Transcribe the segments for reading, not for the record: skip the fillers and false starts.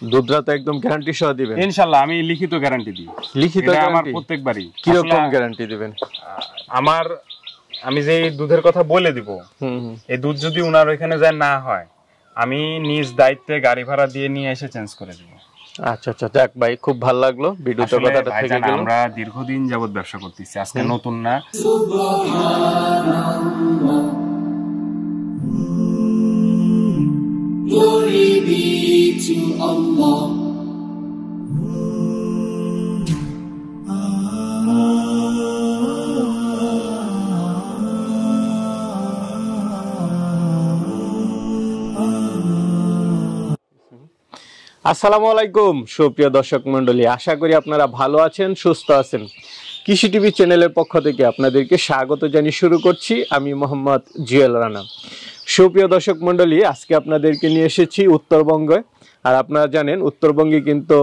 দুধরা তো একদম গ্যারান্টি সহ দিবেন ইনশাআল্লাহ। আমি লিখিত গ্যারান্টি দিই। লিখিত এটা আমার গ্যারান্টি প্রত্যেকবারই। কি রকম গ্যারান্টি দিবেন? আমি যে দুধের কথা বলে দিব, এই দুধ যদি উনার ওইখানে যায় না হয়, আমি নিজ দায়িত্বে গাড়ি ভাড়া দিয়ে নিয়ে এসে চেঞ্জ করে দিব। আচ্ছা আচ্ছা, যাক ভাই, খুব ভালো লাগলো ভিডিওতে কথাটা থেকে গেল। আমরা দীর্ঘদিন যাবত ব্যবসা করতেছি, আজকে নতুন না। Glory be to Allah. আসসালামু আলাইকুম সুপ্রিয় দর্শক মণ্ডলী, আশা করি আপনারা ভালো আছেন, সুস্থ আছেন। কৃষি টিভি চ্যানেলের পক্ষ থেকে আপনাদেরকে স্বাগত জানিয়ে শুরু করছি আমি মোহাম্মদ জুয়েল রানা। সুপ্রিয় দর্শক মণ্ডলী, আজকে আপনাদেরকে নিয়ে এসেছি উত্তরবঙ্গে। আর আপনারা জানেন উত্তরবঙ্গে কিন্তু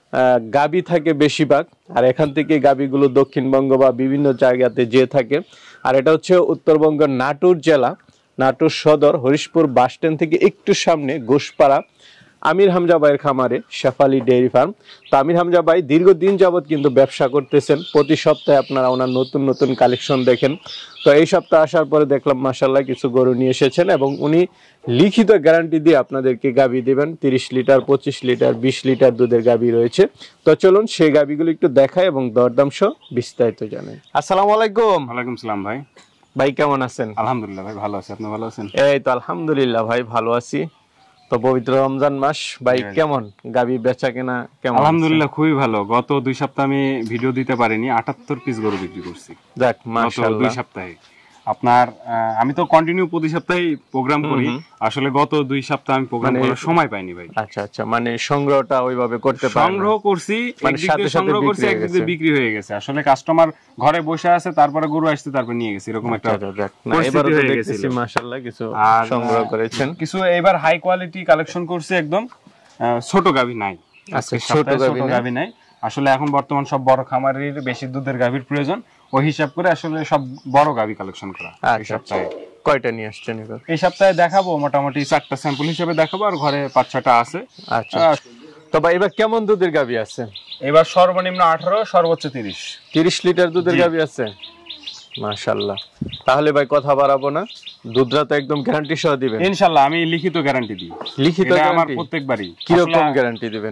গাবি থাকে বেশিরভাগ, আর এখান থেকে গাবিগুলো দক্ষিণবঙ্গ বা বিভিন্ন জায়গাতে যেয়ে থাকে। আর এটা হচ্ছে উত্তরবঙ্গের নাটোর জেলা, নাটোর সদর হরিশপুর বাস স্ট্যান্ড থেকে একটু সামনে ঘোষপাড়া আমির হামজা ভাইয়ের খামারে শেফালি ডেইরি ফার্ম। তো আমির হামজা ভাই দীর্ঘদিন যাবৎ কিন্তু ব্যবসা করতেছেন, প্রতি সপ্তাহে আপনারা ওনার নতুন নতুন কালেকশন দেখেন। তো এই সপ্তাহে আসার পরে দেখলাম মাশাআল্লাহ কিছু গরু নিয়ে এসেছেন এবং উনি লিখিত গ্যারান্টি দিয়ে আপনাদেরকে গাবি দেবেন। 30 লিটার, 25 লিটার, 20 লিটার দুধের গাবি রয়েছে। তো চলুন সেই গাবিগুলো একটু দেখাই এবং দরদাম সহ বিস্তারিত জানেন। আসসালামু আলাইকুম। ওয়ালাইকুম সালাম ভাই। ভাই কেমন আছেন? আলহামদুলিল্লাহ ভাই, ভালো আছি। আপনি ভালো আছেন? এই তো আলহামদুলিল্লাহ ভাই, ভালো আছি। তো পবিত্র রমজান মাস ভাই, কেমন গাবি বেচা কেনা কেমন? আলহামদুলিল্লাহ খুবই ভালো। গত 2 সপ্তাহ আমি ভিডিও দিতে পারিনি, 78 পিস গরু বিক্রি করছি। যাক মাশাআল্লাহ, 2 সপ্তাহে। আপনার আমি তো কন্টিনিউ প্রতি সপ্তাহে প্রোগ্রাম করি, আসলে গত 2 সপ্তাহ আমি প্রোগ্রাম করার সময় পাইনি ভাই। আচ্ছা আচ্ছা, মানে সংগ্রহটা ওইভাবে করতে পারেন? সংগ্রহ করছি, মানে সাথে সাথে সংগ্রহ করছি, একদিকে বিক্রি হয়ে গেছে। আসলে কাস্টমার ঘরে বসে আছে, তারপরে গরু আসছে, তারপর নিয়ে গেছে, এরকম একটা এবারে তো দেখতেছি মাশাআল্লাহ কিছু সংগ্রহ করেছেন। কিছু এবার হাই কোয়ালিটি কালেকশন করছি, একদম ছোট গাভী নাই। আচ্ছা, ছোট গাভী নাই। আসলে এখন বর্তমান সব বড় খামারের বেশি দুধের গাভীর প্রয়োজন, ওই হিসাব করে আসলে সব বড় গাভী কালেকশন করা। এই সপ্তাহে কয়টা নিয়ে আসছেন এবার? এই সপ্তাহে দেখাবো মোটামুটি 4টা স্যাম্পল হিসেবে দেখাবো, আর ঘরে 5-6টা আছে। আচ্ছা, তো ভাই এবার কেমন দুধের গাভী আছে? এবার সর্বনিম্ন 18, সর্বোচ্চ 30 লিটার দুধের গাভী আছে মাশাআল্লাহ। তাহলে ভাই কথা বাড়াবো না, দুধরা তো একদম গ্যারান্টি সহ দিবেন ইনশাআল্লাহ। আমি লিখিত গ্যারান্টি দিই। লিখিত আমার প্রত্যেকবারই। কি রকম গ্যারান্টি দিবেন?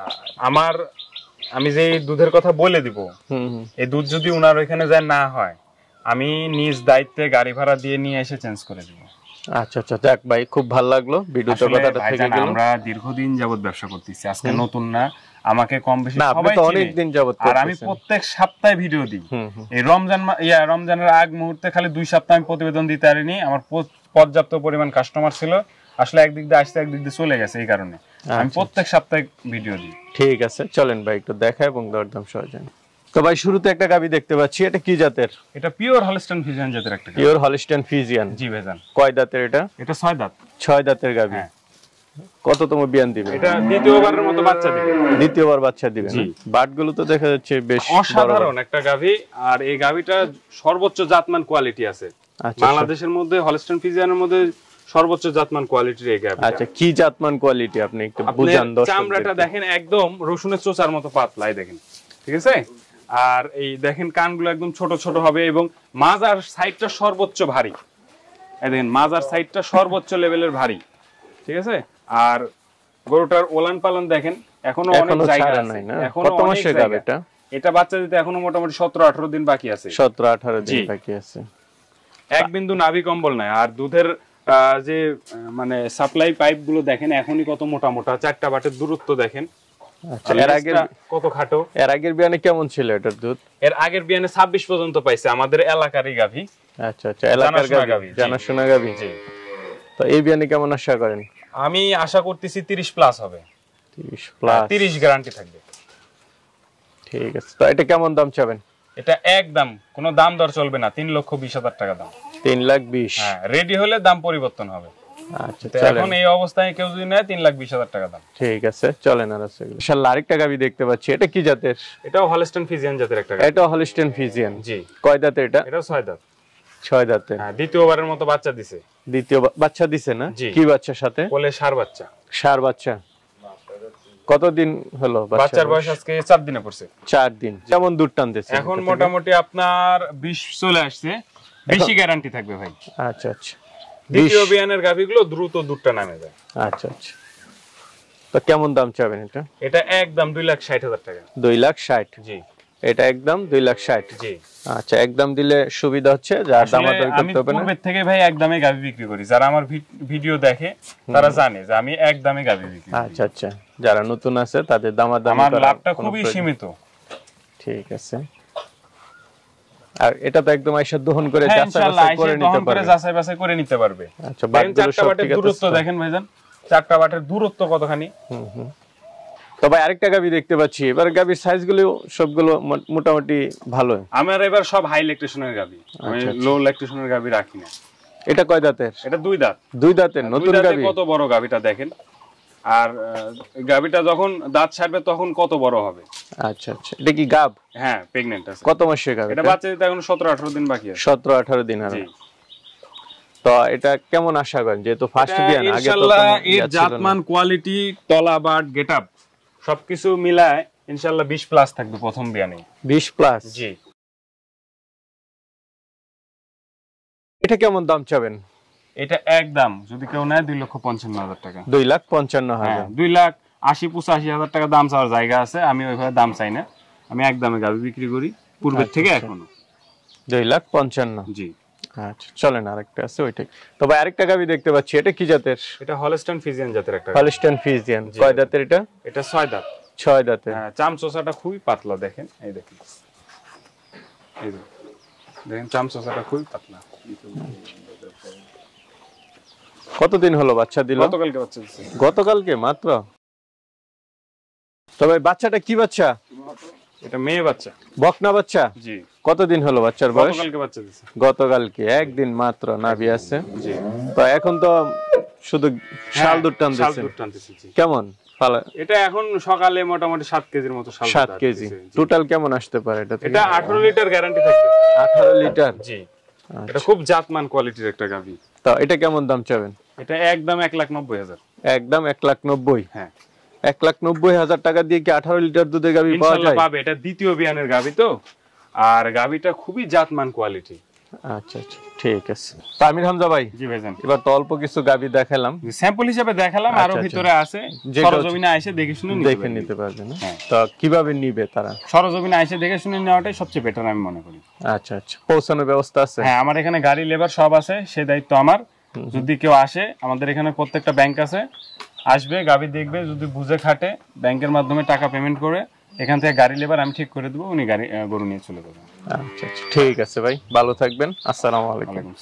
আমি যে দুধের কথা বলে দিব, এই দুধ যদি উনার ওইখানে যায় না হয়, আমি নিজ দায়িত্বে গাড়ি ভাড়া দিয়ে নিয়ে এসে চেঞ্জ করে দিব। আচ্ছা আচ্ছা, যাক ভাই, খুব ভালো লাগলো ভিডিওতে কথাটা থেকে গেল। আমরা দীর্ঘদিন যাবত ব্যবসা করতেছি, আজকে নতুন না। আমাকে কম বেশি সবাই তো অনেক দিন যাবত আর আমি প্রত্যেক সপ্তাহে ভিডিও দিই। এই রমজানের আগ মুহূর্তে খালি 2 সপ্তাহ আমি প্রতিবেদন দিতে পারিনি। আমার পর্যাপ্ত পরিমাণ কাস্টমার ছিল, আসলে একদিক দিয়ে আসতে একদিক দিয়ে চলে গেছে, এই কারণে আমি প্রত্যেক সপ্তাহে ভিডিও দিই। ঠিক আছে, চলেন ভাই একটু দেখাই এবং দরদাম সহ জানি। তো ভাই শুরুতে একটা গাবি দেখতে পাচ্ছি, এটা কি জাতের? এটা পিওর হলস্টাইন ফ্রিজিয়ান জাতের একটা গাবি। Pure Holstein Friesian? জি ভাইজান। কয় দাঁতের এটা? এটা 6 দাঁত। 6 দাঁতের গাবি। কততম বিয়ান দিবে? এটা দ্বিতীয়বারের মতো বাচ্চা দিবে। দ্বিতীয়বার বাচ্চা দিবে। বাটগুলো তো দেখা যাচ্ছে বেশ অসাধারণ একটা গাবি, আর এই গাবিটা সর্বোচ্চ জাতমান কোয়ালিটি আছে বাংলাদেশের মধ্যে। হলস্টাইন ফ্রিজিয়ানের মধ্যে সর্বোচ্চ জাতমান কোয়ালিটির এই গাবি। আচ্ছা, কি জাতমান কোয়ালিটি আপনি একটু বুঝান দর্শকদের। চামড়াটা দেখেন একদম রসুনের চোচার মতো পাতলা, এই দেখেন, ঠিক আছে? আর এই দেখেন কানগুলো একদম ছোট ছোট হবে, এবং মাজার সাইডটা সর্বোচ্চ ভারী। এই দেখেন মাজার সাইডটা সর্বোচ্চ লেভেলের ভারী, ঠিক আছে? আর গরুটার ওলান পালন দেখেন, এখনো অনেক জায়গা আছে। কত মাসের গাবি এটা? এটা বাচ্চা দিতে এখনো মোটামুটি 17-18 দিন বাকি আছে। 17-18 দিন বাকি আছে। এক বিন্দু নাভি কম্বল নাই। আর দুধের যে মানে সাপ্লাই পাইপ গুলো দেখেন এখনই কত মোটা মোটা, 4টা বাটের দূরত্ব দেখেন। আচ্ছা, এর আগের কত খাটো। এর আগের বিয়ানে কেমন ছিল এটার দুধ? এর আগের বিয়ানে 26 পর্যন্ত পাইছে, আমাদের এলাকারই গাভী। আচ্ছা আচ্ছা, এলাকার গাভী, জানাশোনা গাভী। জি। তো এই বিয়ানে কেমন আশা করেন? আমি আশা করতেছি 30 প্লাস হবে। 30 প্লাস? 30 গ্যারান্টি থাকবে। ঠিক আছে, তো এটা কেমন দাম চাবেন? এটা একদম কোনো দাম দর চলবে না, 3,20,000 টাকা দাম। 3,20,000? হ্যাঁ, রেডি হলে দাম পরিবর্তন হবে। আচ্ছা, এখন এই অবস্থায় কেউ যদি নেয় 3,20,000 টাকা দাম। ঠিক আছে, চলেন। আর আছে ইনশাআল্লাহ আরেকটা গাবি দেখতে পাচ্ছি, এটা কি জাতের? এটাও হলস্টাইন ফ্রিজিয়ান জাতের একটা গাবি। এটাও হলস্টাইন ফ্রিজিয়ান? জি। কয় দাঁতের এটা? এটা 6 দাঁত। 6 দাঁতের। হ্যাঁ, দ্বিতীয়বারের মতো বাচ্চা দিছে। দ্বিতীয় বাচ্চা দিছে না? কি বাচ্চার সাথে? কোলে ষাঁড় বাচ্চা। ষাঁড় বাচ্চা। কতদিন হলো বাচ্চার বয়স আজকে 4 দিনে পড়ছে। 4 দিন। কেমন দুধ টানতেছে এখন মোটামুটি আপনার 20 চলে আসছে, বেশি গ্যারান্টি থাকবে ভাই। আচ্ছা আচ্ছা। দ্বিতীয় বিয়ানের গাভীগুলো দ্রুত দুধটা নামে যায়। আচ্ছা আচ্ছা। তো কেমন দাম চাবেন এটা? এটা একদম 2,60,000 টাকা। 2,60,000? জি। এটা একদম 2,60,000? জি। আচ্ছা, একদম দিলে সুবিধা হচ্ছে, যার দামাদামি করতে হবে না। আমি পূর্বে থেকে ভাই একদমে গাভী বিক্রি করি, যারা আমার ভিডিও দেখে তারা জানে যে আমি একদমে গাভী বিক্রি করি। আচ্ছা আচ্ছা, যারা নতুন আছে তাদের দামাদামি আমার করার লাভটা কোনো খুবই প্রয়োজন- সীমিত। ঠিক আছে। আর এটা তো একদম আইসা দহন করে হ্যাঁ, যাচাই ইনশাআল্লাহ বাছাই করে আইসে নিতে দহন করে পারবে। যাচাই বাছাই করে নিতে পারবে। আচ্ছা, দেখেন বাটগুলো চারটা সব বাটের ঠিক আছে দূরত্ব তো? দেখেন ভাইজান, চারটা বাটের দূরত্ব কতখানি। তো ভাই আরেকটা গাবি দেখতে পাচ্ছি, এবার গাবির সাইজগুলো সবগুলো মোটামুটি ভালো। আমার এবার সব হাই ল্যাকটেশনের গাভী, আমি আচ্ছা, আচ্ছা। লো ল্যাকটেশনের গাভী রাখি না। এটা কয় দাঁতের? এটা 2 দাঁত। 2 দাঁতের দুই নতুন দাঁতে গাবি। কত বড় গাভীটা দেখেন, আর গাভীটা যখন দাঁত ছাড়বে তখন কত বড় হবে। আচ্ছা আচ্ছা। এটা কি গাব? হ্যাঁ, প্রেগন্যান্ট আছে। কত মাসের গাবি? এটা বাচ্চা দিতে এখন 17-18 দিন বাকি আছে। 17-18 দিন আর। জি। তো এটা কেমন আশা করেন, যেহেতু ফার্স্ট এটা বিয়ান, আগে তো ইনশাআল্লাহ তেমন এর ইয়া ছিল না। জাতমান, কোয়ালিটি, তলা, বাট, গেটআপ সবকিছু মিলায় ইনশাআল্লাহ 20 প্লাস থাকবে প্রথম বিয়ানে। 20 প্লাস? জি। এটা কেমন দাম চাবেন? এটা একদম যদি কেউ নেয় 2,55,000 টাকা। 2,55,000? 2,80,85,000 টাকা দাম চাওয়ার জায়গা আছে, আমি ওইভাবে দাম চাই না, আমি একদমে গাভী বিক্রি করি পূর্বের আচ্ছা, থেকে আচ্ছা। এখনো। 2,55,000? জি। আচ্ছা, চলেন আরেকটা আছে ওইটাই। তো ভাই আরেকটা গাভি দেখতে পাচ্ছি, এটা কি জাতের? এটা হলস্টাইন ফ্রিজিয়ান জাতের একটা গাভী। Holstein Friesian. জি। কয় দাঁতের এটা? এটা 6 দাঁত। 6 দাঁতের। হ্যাঁ, চামচোসাটা খুবই পাতলা, দেখেন এই দেখেন, এই দেখেন চামচোসাটা খুবই পাতলা। কতদিন হলো বাচ্চা দিল? গতকালকে বাচ্চা দিচ্ছে। গতকালকে মাত্র? তবে বাচ্চাটা কি বাচ্চা? এটা মেয়ে বাচ্চা। বকনা বাচ্চা? জি। কতদিন হলো বাচ্চার বয়স? গতকালকে বাচ্চা দিচ্ছে। গতকালকে, একদিন মাত্র নাভি আছে। জি। তো এখন তো শুধু শাল দুধ শাল টানতেছে। দুধ টানতেছে, জি। কেমন পালা? এটা এখন সকালে মোটামুটি 7 কেজির মতো শাল দুধ 7 কেজি। আসতেছে, জি। টোটাল কেমন আসতে পারে এটা থেকে? এটা 18 লিটার গ্যারান্টি থাকবে। 18 লিটার? জি। আচ্ছা। এটা খুব জাতমান কোয়ালিটির একটা গাভী। তো এটা কেমন দাম চাবেন? এটা একদম 1,90,000। একদম 1,90,000? হ্যাঁ। 1,90,000 টাকা দিয়ে কি 18 লিটার দুধের গাভী পাওয়া ইনশাআল্লাহ যায়? পাবে, এটা দ্বিতীয় বিয়ানের গাভী তো, আর গাভীটা খুবই জাতমান কোয়ালিটি। আচ্ছা আচ্ছা, ঠিক আছে। তো আমির হামজা ভাই, জি ভাইজান, এবার তো অল্প কিছু গাভী দেখালাম, স্যাম্পল হিসেবে দেখালাম, আরো আচ্ছা, ভিতরে আছে, যে সরজমিনে এসে দেখে শুনে দেখে নিতে পারবেন। হ্যাঁ। তো কিভাবে নিবে তারা? সরজমিনে এসে দেখে শুনে নেওয়াটাই সবচেয়ে বেটার আমি মনে করি। আচ্ছা আচ্ছা, পৌঁছানোর ব্যবস্থা আছে? হ্যাঁ, আমার এখানে গাড়ি লেবার সব আছে, সেই দায়িত্ব আমার। যদি কেউ আসে, আমাদের এখানে প্রত্যেকটা ব্যাংক আছে, আসবে, গাভী দেখবে, যদি বুঝে খাটে ব্যাংকের মাধ্যমে টাকা পেমেন্ট করে এখান থেকে গাড়ি লেবার আমি ঠিক করে দেবো, উনি গরু নিয়ে চলে যাবেন। আচ্ছা আচ্ছা, ঠিক আছে ভাই, ভালো থাকবেন। আসসালামু আলাইকুম। ওয়ালাইকুম আসসালাম।